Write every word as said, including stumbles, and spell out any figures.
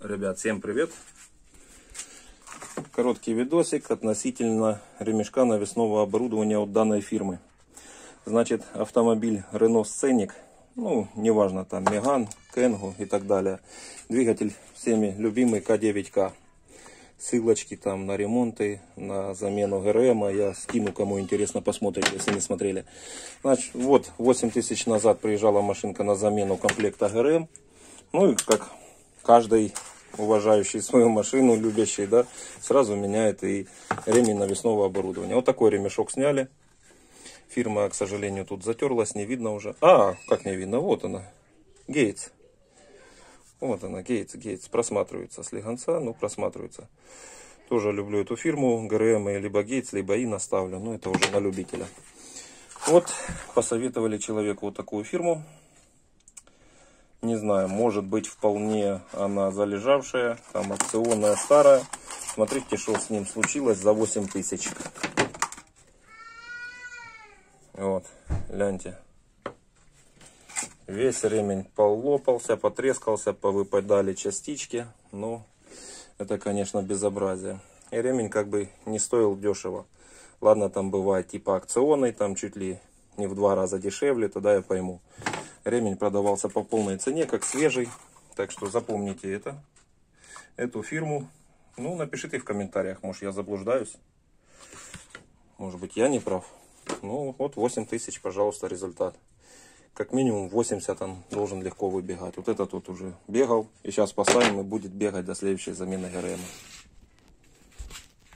Ребят, всем привет! Короткий видосик относительно ремешка навесного оборудования от данной фирмы. Значит, автомобиль Renault Scenic, ну, неважно, там Megane, Kangoo и так далее. Двигатель всеми любимый К девять К. Ссылочки там на ремонты, на замену ГРМ. Я скину, кому интересно, посмотрите, если не смотрели. Значит, вот восемь тысяч назад приезжала машинка на замену комплекта ГРМ. Ну и как каждый уважающий свою машину, любящий, да, сразу меняет и ремень навесного оборудования. Вот такой ремешок сняли. Фирма, к сожалению, тут затерлась, не видно уже. А, как не видно, вот она, Гейтс. Вот она, Гейтс, Гейтс, просматривается с легонца, ну, просматривается. Тоже люблю эту фирму, ГРМ, либо Гейтс, либо И наставлю, но это уже на любителя. Вот, посоветовали человеку вот такую фирму. Не знаю, может быть, вполне она залежавшая, там акционная, старая. Смотрите, что с ним случилось за восемь тысяч. Вот, гляньте. Весь ремень полопался, потрескался, повыпадали частички. Ну, это, конечно, безобразие. И ремень как бы не стоил дешево. Ладно, там бывает типа акционный, там чуть ли не в два раза дешевле, тогда я пойму. Ремень продавался по полной цене, как свежий. Так что запомните это, эту фирму. Ну, напишите в комментариях, может, я заблуждаюсь. Может быть, я не прав. Ну, вот восемь тысяч, пожалуйста, результат. Как минимум восемьдесят он должен легко выбегать. Вот этот вот уже бегал. И сейчас поставим и будет бегать до следующей замены ГРМ.